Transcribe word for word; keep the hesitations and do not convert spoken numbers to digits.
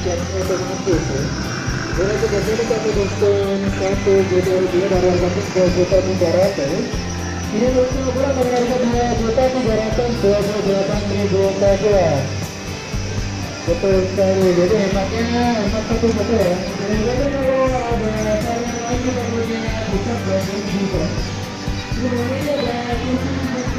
chatnya otomatis ya. Jadi kita jadi satu diskon satu juta rupiah dari harga dua juta tiga ratus. Ini untuk bola dari harga dua juta tiga ratus dua puluh delapan ribu saja. Betul sekali, jadi hematnya hemat satu betul ya. Dan jadi kalau ada varian lain kita punya bisa bagi juga. Ini ada